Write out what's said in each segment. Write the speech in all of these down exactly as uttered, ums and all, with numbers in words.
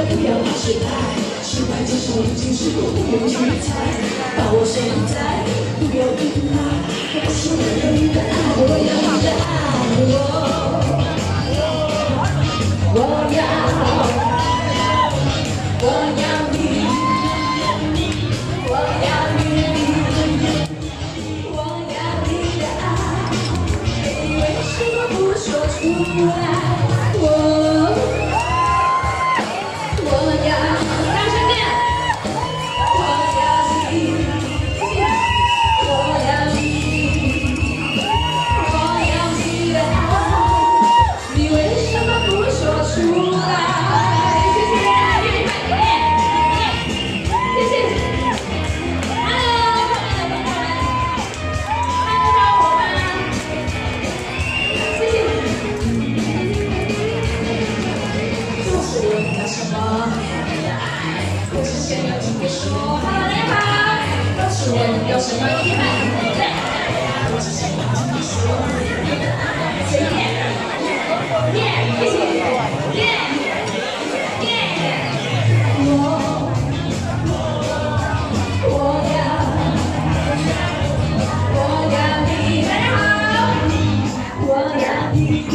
不要怕失败，失败接受已经是不用去猜，把握现在，不要依赖，我是我要你的爱，我要你的爱，我我要我要你，我要你，我要你的爱，你为什么不说出来？我。 有什么遗憾？我只想要听你说你的爱。耶耶，一起耶耶！我我要我要你，大家好，我要你，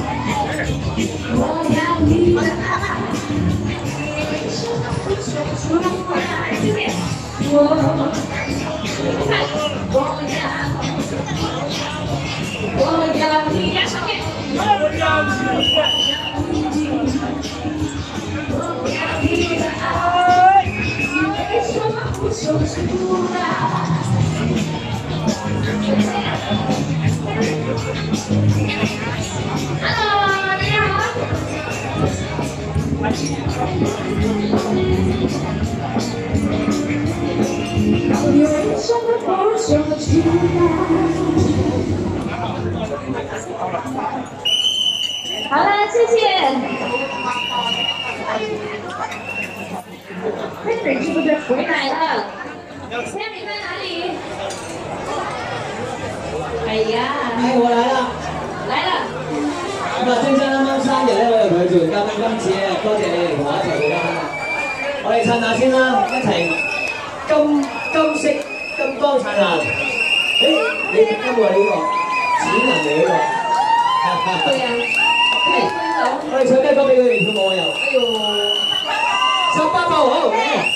我要你的爱，为什么不说出来？谢谢。我。 我要，我要你呀，上面。我要你，我要你的爱，你为什么不说出来 ？Hello， 大家好。你为什么不说出来？好了，谢谢。Henry 是不是回来了 ？Henry 在哪里？哎呀， 哎，我來啦！ 來了。 咁啊，晶晶啱啱生日咧，我又同佢做完嘉賓，今次咧多謝你哋同我一齊做嘉賓啦。我哋襯下先啦，一齊金金色金光燦爛。誒，你啱喎呢個，淺能嚟呢個。 對啊。係。 我哋唱咩歌俾佢哋跳舞啊又？哎呦，十八步好。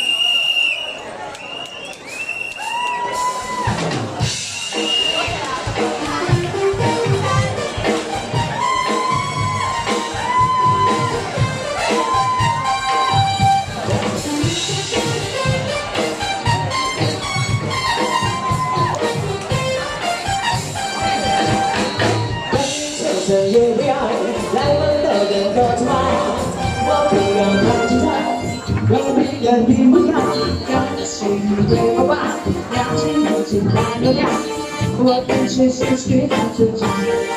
这月亮来问的人多出来，我不要太紧张，让别人比不了。感情对我吧，两情不尽太流亮，我不是失去的主张。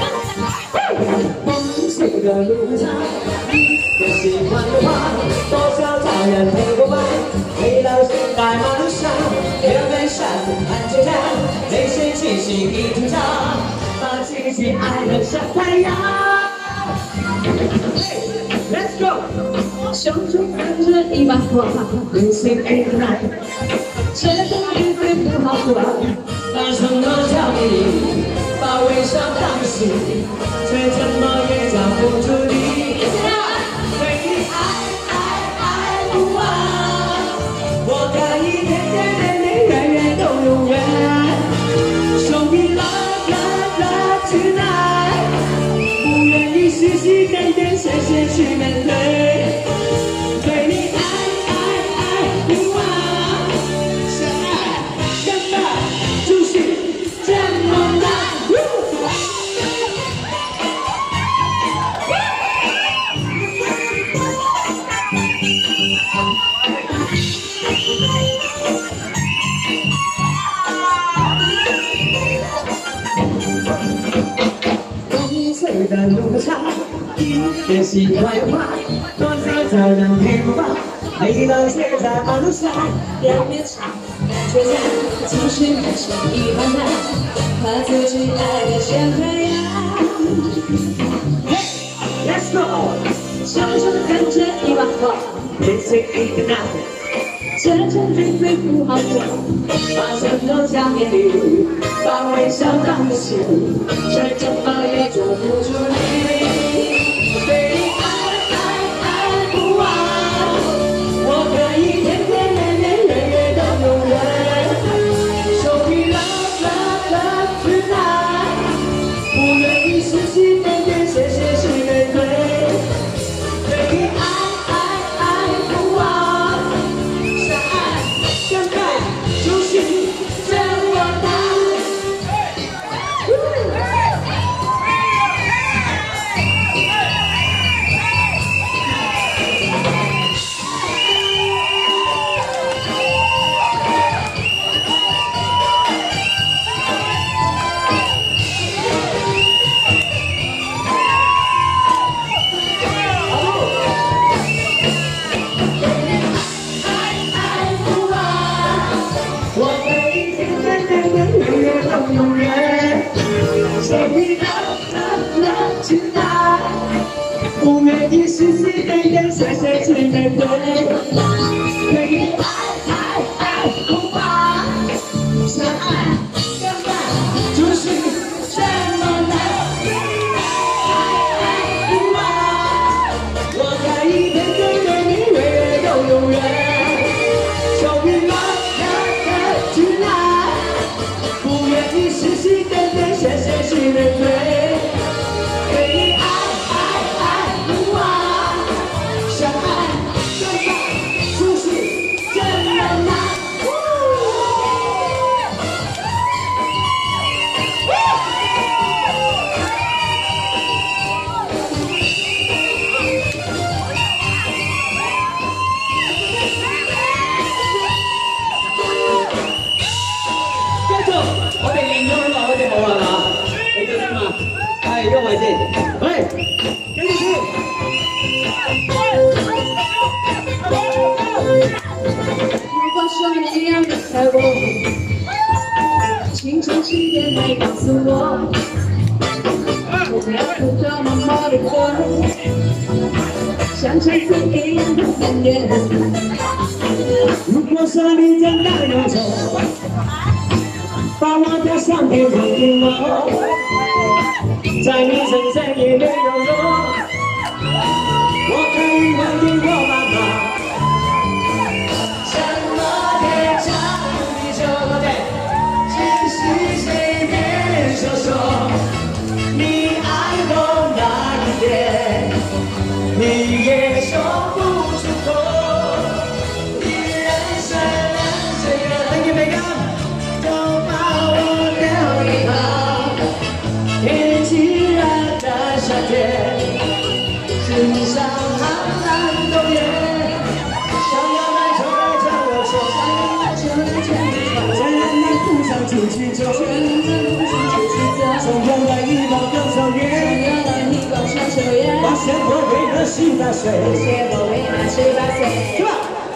梦碎的路上，你的喜欢的话，多少找人陪我玩。回到现代马路上，人们山风看着家，内心气息一紧张。 把自己爱得像太阳。Let's go， 胸中藏着一把火，用心爱的爱，这个日子不好过。拿什么叫你把微笑当心，却怎么也抓不住你。对你爱爱爱不完，我可以天天年年月月都永远。Show me love。 不愿意细细点点线线去面对，对你爱爱爱不完，相爱根本就是这么难。的路上，一些喜欢话，多少找人陪我吧。每当写在马路上，两面墙，却在情绪变成一般般，把自己爱得像太阳。Hey, let's go， 手中跟着一把火。 天生一个男，这场聚会不好过，发生了假面里，把微笑当个笑，再怎么也做不出你。对你爱爱爱不完，我可以天天年年月月都永远。So we love love love tonight， 不愿意实际点点谢谢是玫瑰。对你爱爱爱不完，相爱相爱就是这么难。永远 ，So we love love love tonight， 不愿意实际点点谢谢是玫瑰，可以爱爱爱不完，相爱相爱就是这么难，爱爱不完，我可以天天对你月月都永远 ，So we love love love tonight。你实际点点谢谢是玫瑰，对你爱爱爱不完，相爱相爱就是这么难。繼續，我哋練咗好耐，我哋冇啦嘛，你哋先嘛，係喐埋先，喂，跟住先。如果说你要离开我，请诚实点来告诉我，我不要哭着默默地过，像这次一样的难忍。如果说你真的要走，把我的相片还给我，在你身上也没有我，我可以还给我妈妈。什么天长地久的，只是随便说说。你爱我哪一点，你也说不出口。你人生难这个很美感。天气热的夏天，世上寒冷冬夜，想要来就来找我说，想要来就来牵着手，在人的路上出去走，在人的路上出去走，总要来一包高烧烟，总要来一包烧酒烟，发现我为了十八岁，发现我为了十八岁，去吧。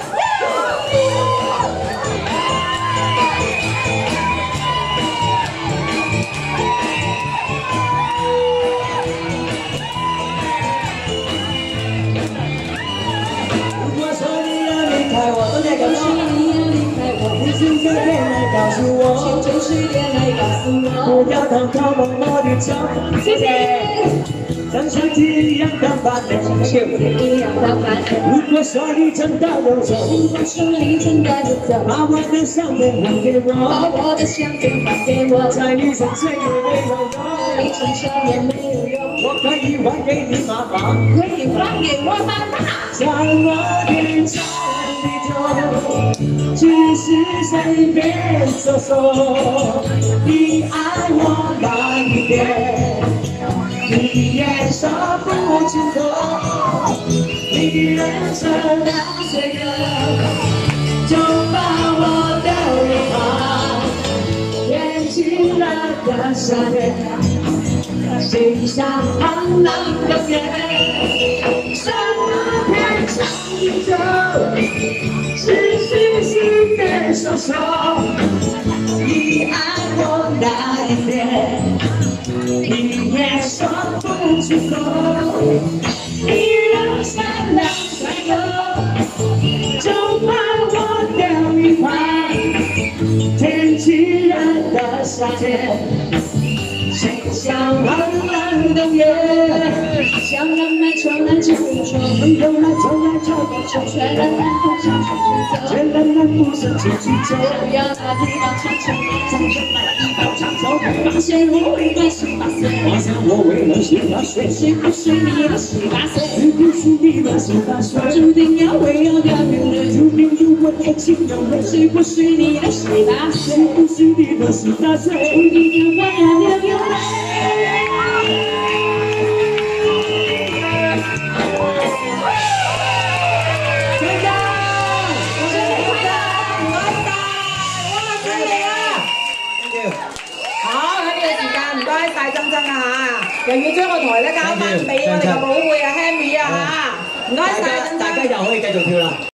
请诚实点来告诉我，请诚实点来告诉我，不要偷偷摸摸地走。谢谢。像上次一样的烦恼，像上次一样的烦恼。如果说你真的要走，如果说你真的要走，把我的相片还给我，把我的相片还给我，在你身上也没有用，在你身上也没有用，我可以还给你妈妈，可以还给我妈妈。在我天长地久，只是随便说说，你爱我哪一点，你也说不清楚。你人生那些个，就把我丢一旁。天气热的夏天，心上寒冷的夜，什么天长地久，只是随便说说。你爱我哪一点，你也说不出口。你人生两岁了， 谁想浪漫的夜，想浪漫就来就说，朋友来就来就来就，却让人不想去走，却让人不想去走。不要那地方长久，再就买了一包长寿，发现我为了十八岁，发现我为了十八岁，是不是你的十八岁？是不是你的十八岁？注定要为要掉眼泪，注定有我爱情有泪，是不是你的十八岁？是不是你的十八岁？注定要我爱掉眼泪。 珍珍啊嚇，又要將個台咧交翻俾我哋個寶貝啊 Henry 啊嚇，唔該晒珍珍。大家又可以繼續跳啦。